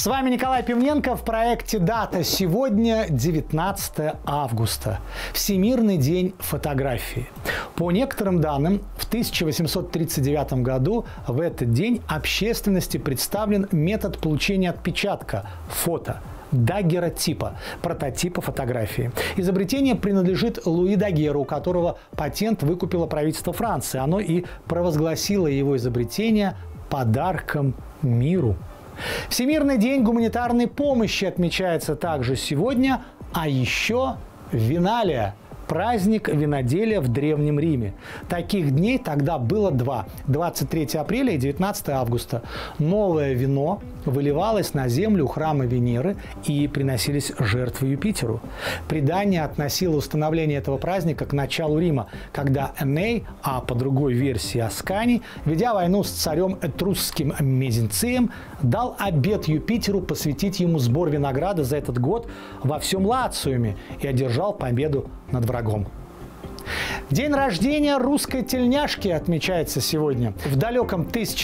С вами Николай Пивненко в проекте «Дата». Сегодня 19 августа. Всемирный день фотографии. По некоторым данным, в 1839 году в этот день общественности представлен метод получения отпечатка – фото. Дагеротипа, прототипа фотографии. Изобретение принадлежит Луи Дагеру, у которого патент выкупило правительство Франции. Оно и провозгласило его изобретение подарком миру. Всемирный день гуманитарной помощи отмечается также сегодня, а еще Виналия – праздник виноделия в Древнем Риме. Таких дней тогда было два – 23 апреля и 19 августа. Новое вино выливалось на землю у храма Венеры и приносились жертвы Юпитеру. Предание относило установление этого праздника к началу Рима, когда Эней, а по другой версии Асканий, ведя войну с царем этрусским Мезенцием, дал обет Юпитеру посвятить ему сбор винограда за этот год во всем Лациуме и одержал победу над врагом. День рождения русской тельняшки отмечается сегодня. В далеком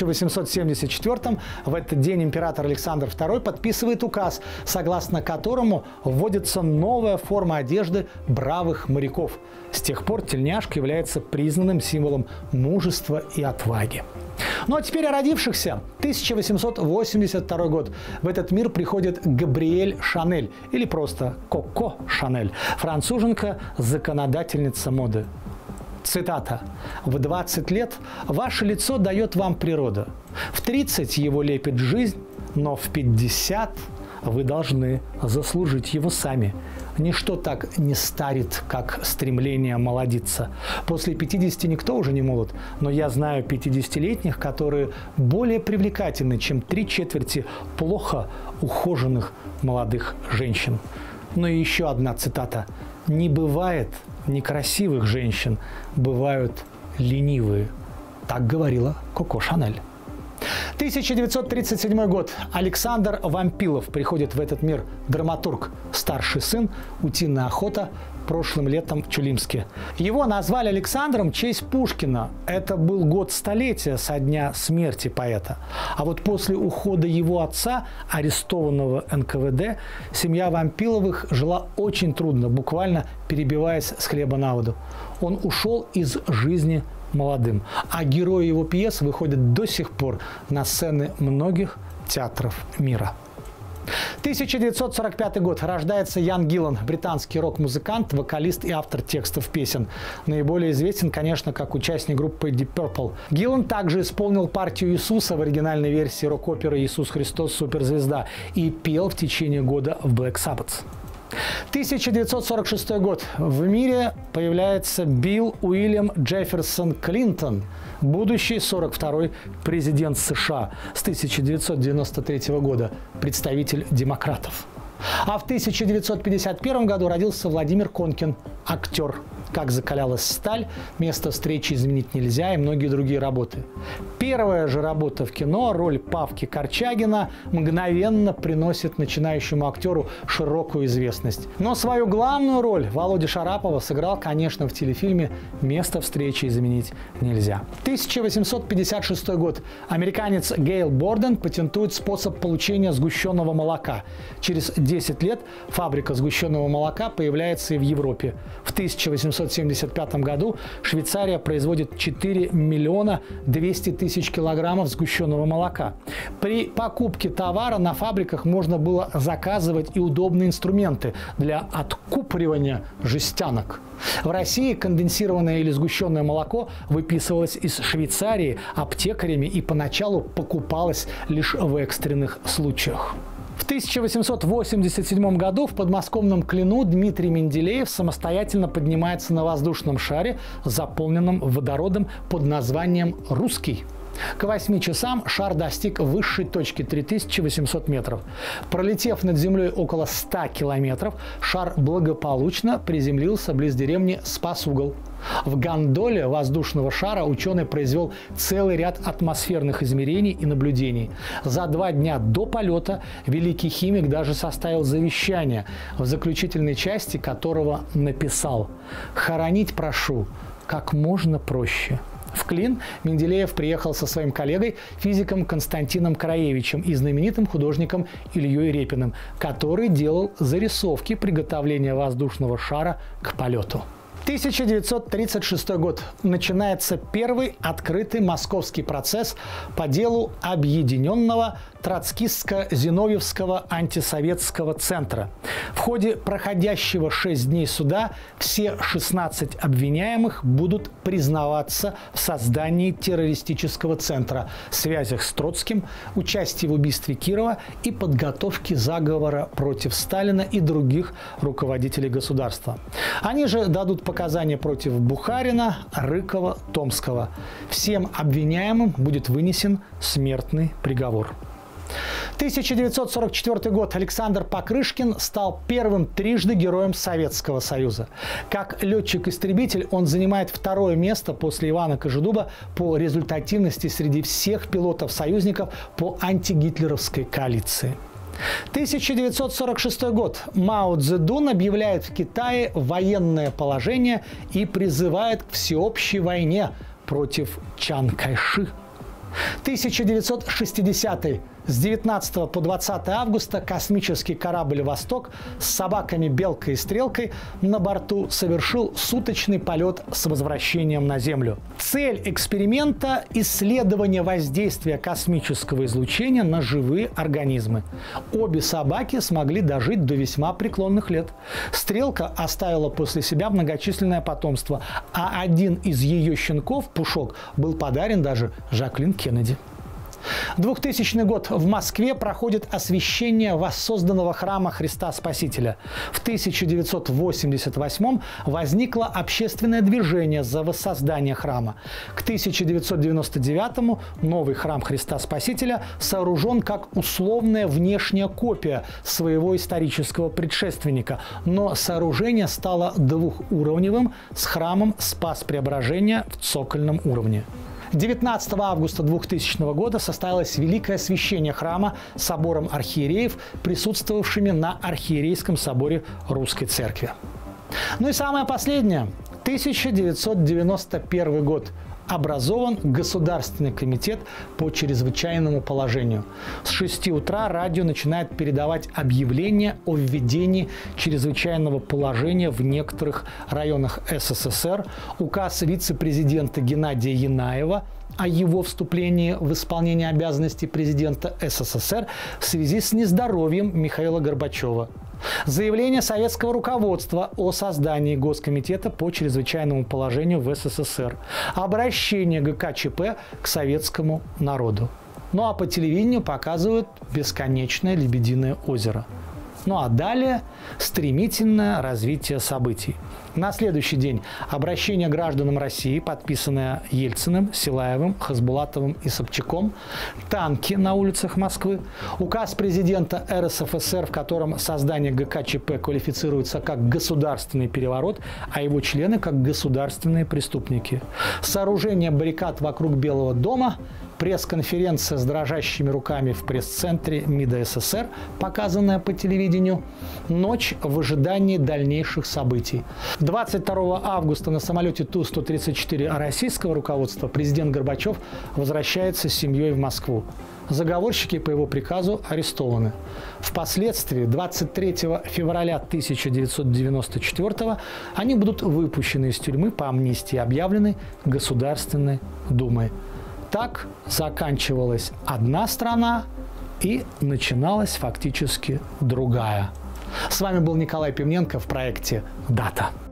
1874 в этот день император Александр II подписывает указ, согласно которому вводится новая форма одежды бравых моряков. С тех пор тельняшка является признанным символом мужества и отваги. Ну а теперь о родившихся. 1882 год. В этот мир приходит Габриэль Шанель, или просто Коко Шанель, француженка, законодательница моды. Цитата. «В 20 лет ваше лицо дает вам природа. В 30 его лепит жизнь, но в 50 вы должны заслужить его сами. Ничто так не старит, как стремление молодиться. После 50 никто уже не молод, но я знаю 50-летних, которые более привлекательны, чем 3/4 плохо ухоженных молодых женщин». Ну и еще одна цитата. «Не бывает некрасивых женщин, бывают ленивые». Так говорила Коко Шанель. 1937 год. Александр Вампилов приходит в этот мир. Драматург, старший сын, утиная охота, прошлым летом в Чулимске. Его назвали Александром в честь Пушкина. Это был год столетия со дня смерти поэта. А вот после ухода его отца, арестованного НКВД, семья Вампиловых жила очень трудно, буквально перебиваясь с хлеба на воду. Он ушел из жизни молодым. А герои его пьес выходят до сих пор на сцены многих театров мира. 1945 год. Рождается Ян Гиллан, британский рок-музыкант, вокалист и автор текстов песен. Наиболее известен, конечно, как участник группы Deep Purple. Гиллан также исполнил партию Иисуса в оригинальной версии рок-оперы «Иисус Христос. Суперзвезда» и пел в течение года в Black Sabbath. 1946 год. В мире появляется Билл Уильям Джефферсон Клинтон, будущий 42-й президент США с 1993 года, представитель демократов. А в 1951 году родился Владимир Конкин, актер. «Как закалялась сталь», «Место встречи изменить нельзя» и многие другие работы. Первая же работа в кино, роль Павки Корчагина, мгновенно приносит начинающему актеру широкую известность. Но свою главную роль Володя Шарапова сыграл, конечно, в телефильме «Место встречи изменить нельзя». 1856 год. Американец Гейл Борден патентует способ получения сгущенного молока. Через 10 лет фабрика сгущенного молока появляется и в Европе. В 1875 году Швейцария производит 4 миллиона 200 тысяч килограммов сгущенного молока. При покупке товара на фабриках можно было заказывать и удобные инструменты для откупоривания жестянок. В России конденсированное или сгущенное молоко выписывалось из Швейцарии аптекарями и поначалу покупалось лишь в экстренных случаях. В 1887 году в подмосковном Клину Дмитрий Менделеев самостоятельно поднимается на воздушном шаре, заполненном водородом под названием «Русский». К 8 часам шар достиг высшей точки 3800 метров. Пролетев над землей около 100 километров, шар благополучно приземлился близ деревни Спас-Угол. В гондоле воздушного шара ученый произвел целый ряд атмосферных измерений и наблюдений. За 2 дня до полета великий химик даже составил завещание, в заключительной части которого написал: «Хоронить прошу как можно проще. В Клин Менделеев приехал со своим коллегой, физиком Константином Краевичем и знаменитым художником Ильей Репиным, который делал зарисовки приготовления воздушного шара к полету. 1936 год. Начинается первый открытый московский процесс по делу Объединенного Троцкистско-Зиновьевского антисоветского центра. В ходе проходящего 6 дней суда все 16 обвиняемых будут признаваться в создании террористического центра, связях с Троцким, участии в убийстве Кирова и подготовке заговора против Сталина и других руководителей государства. Они же дадут показания против Бухарина, Рыкова, Томского. Всем обвиняемым будет вынесен смертный приговор. 1944 год. Александр Покрышкин стал первым трижды героем Советского Союза. Как летчик-истребитель он занимает второе место после Ивана Кожедуба по результативности среди всех пилотов-союзников по антигитлеровской коалиции. 1946 год. Мао Цзэдун объявляет в Китае военное положение и призывает к всеобщей войне против Чан Кайши. 1960. С 19 по 20 августа космический корабль «Восток» с собаками Белкой и Стрелкой на борту совершил суточный полет с возвращением на Землю. Цель эксперимента – исследование воздействия космического излучения на живые организмы. Обе собаки смогли дожить до весьма преклонных лет. Стрелка оставила после себя многочисленное потомство, а один из ее щенков, Пушок, был подарен даже Жаклин Кеннеди. 2000 год. В Москве проходит освящение воссозданного храма Христа Спасителя. В 1988 возникло общественное движение за воссоздание храма. К 1999 новый храм Христа Спасителя сооружен как условная внешняя копия своего исторического предшественника, но сооружение стало двухуровневым с храмом Спас-Преображения в цокольном уровне. 19 августа 2000 года состоялось великое освящение храма собором архиереев, присутствовавшими на Архиерейском соборе Русской Церкви. Ну и самое последнее. 1991 год. Образован Государственный комитет по чрезвычайному положению. С 6 утра радио начинает передавать объявление о введении чрезвычайного положения в некоторых районах СССР, указ вице-президента Геннадия Янаева о его вступлении в исполнение обязанностей президента СССР в связи с нездоровьем Михаила Горбачева. Заявление советского руководства о создании Госкомитета по чрезвычайному положению в СССР. Обращение ГКЧП к советскому народу. Ну а по телевидению показывают бесконечное Лебединое озеро. Ну а далее стремительное развитие событий. На следующий день обращение гражданам России, подписанное Ельциным, Силаевым, Хасбулатовым и Собчаком, танки на улицах Москвы, указ президента РСФСР, в котором создание ГКЧП квалифицируется как государственный переворот, а его члены как государственные преступники, сооружение баррикад вокруг Белого дома, пресс-конференция с дрожащими руками в пресс-центре МИДа СССР, показанная по телевидению, ночь в ожидании дальнейших событий. 22 августа на самолете Ту-134 российского руководства президент Горбачев возвращается с семьей в Москву. Заговорщики по его приказу арестованы. Впоследствии, 23 февраля 1994 они будут выпущены из тюрьмы по амнистии, объявленной Государственной Думой. Так заканчивалась одна страна и начиналась фактически другая. С вами был Николай Пивненко в проекте «Дата».